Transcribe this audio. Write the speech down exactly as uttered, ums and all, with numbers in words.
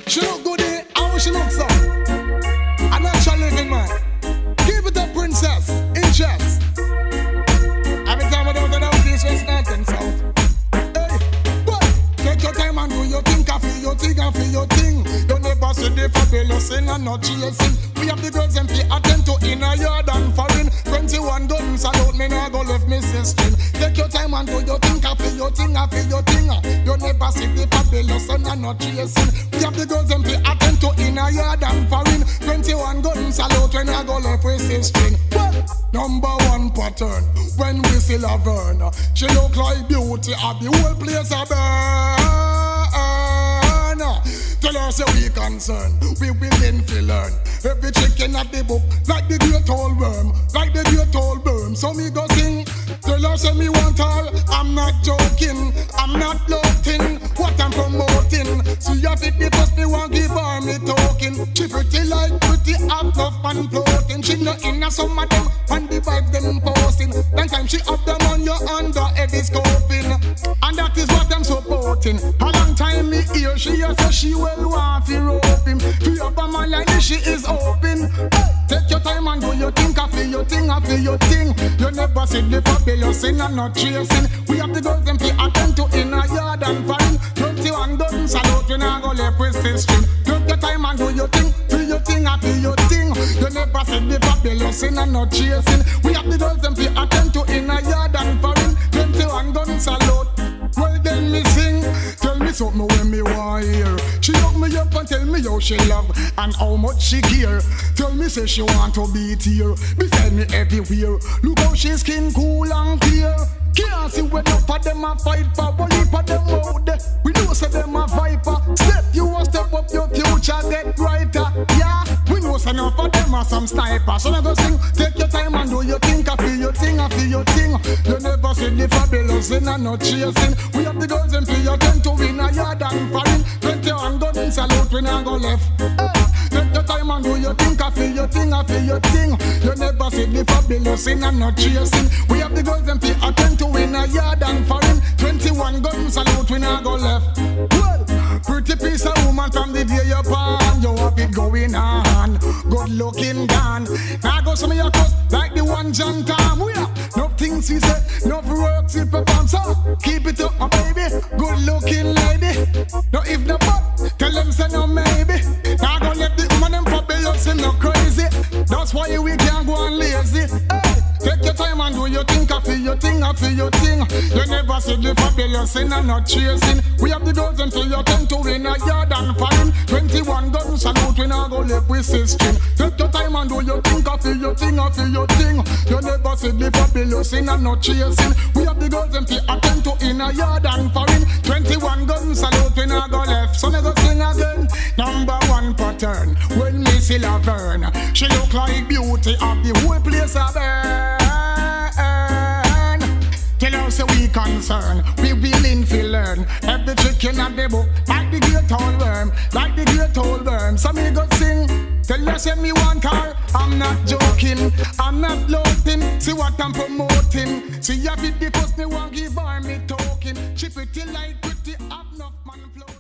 She look good, eh? How she look so? A natural living man. Keep it up, princess. In chest. Every time I don't go down this west, north and south. Hey, but take your time and do your thing. I feel your thing, I feel your thing. You never see the fabulous in and not chasing. We have the girls and pay attend to in a yard and foreign. Twenty-one guns salute me, now go left me sister. Take your time and do your thing. I feel your thing, I feel your thing. You never see the fabulous in and not chasing. We have the girls and pay attend to in a yard and foreign. Twenty-one guns salute when I go left with sister. Number one pattern when we still a burn. She look like beauty of the whole place a burn. Tell her say we concerned, we willing to learn. Every chicken at the book, like the great old worm, like the great old worm. So me go sing. Tell her say me want her. I'm not joking, I'm not floating. What I'm promoting. See if it the first me want give her me talking. She pretty like pretty have love and floating. She not in a some of them and the vibe them posting. Then time she up them on your under heavy scoping. And that is what I'm supporting. A long time me hear she a say she well want to rope him. For your man like this she is open. Take your time and do your thing. I feel your thing, I feel your thing. You never see the fabulous in and not chasing. We have the girls them pay attend to in a yard and foreign. Twenty-one guns salute when I go left with sister. Take your time and do your thing. Feel your thing, I feel your thing. You never see the fabulous in and not chasing. We have the girls them pay attend to in a yard and foreign. Twenty-one guns salute. Well then me sing. Tell me something when me want hear. She hook me up and tell me how she love and how much she care. Tell me say she want to be here beside me everywhere. Look how she skin cool and clear. Can't see when up for them a fight for one heap of them out there. We know say them a viper. Step you a step up your future get brighter. Yeah, we know say enough of them are some sniper. So never sing. Take your time and do your thing. I feel your thing, I feel your thing. You never see the fabulous in and not chasing. We have the girls and pay your ten to win a yard and foreign. Twenty-one guns salute when I go left. Hey, take your time and do your thing. I feel your thing, I feel your thing. You never see the fabulous in and not chasing. We have the girls and pay attend to win a yard and foreign. Twenty-one guns salute when I go left. Well, pretty piece of woman from the day you're born. You have it going on, good looking gone. Now go some of your clothes like the one John Tom. We are no things he said, no work to perform. So keep it up, my baby, good looking lady. No if no but, tell them say no maybe. Now go let the woman them fabulous and no crazy. That's why we can't go on lazy. Hey, take your time and do your thing. I feel your thing, I feel your thing. You never see the fabulous and I'm not chasing. We have the girls until you ten to win a yard and foreign. Twenty-one guns salute when I go left with sister. Take your time and do your thing. I feel your thing, I feel your thing. You never see the fabulous and I'm not chasing. We have the girls and pay attend to in a yard and foreign. Twenty-one guns salute when I go left. So never sing again. Number one pattern when me see Laverne. She look like beauty of the whole place a burn. Tell her say we concern, we willing to learn. Every chicken at the book, like the great old worm, like the great old worm. So me go sing. Tell her say me want her. I'm not joking, I'm not floating. See what I'm promoting. See if it the first me want give her me talking. She pretty like pretty, have enough man flow.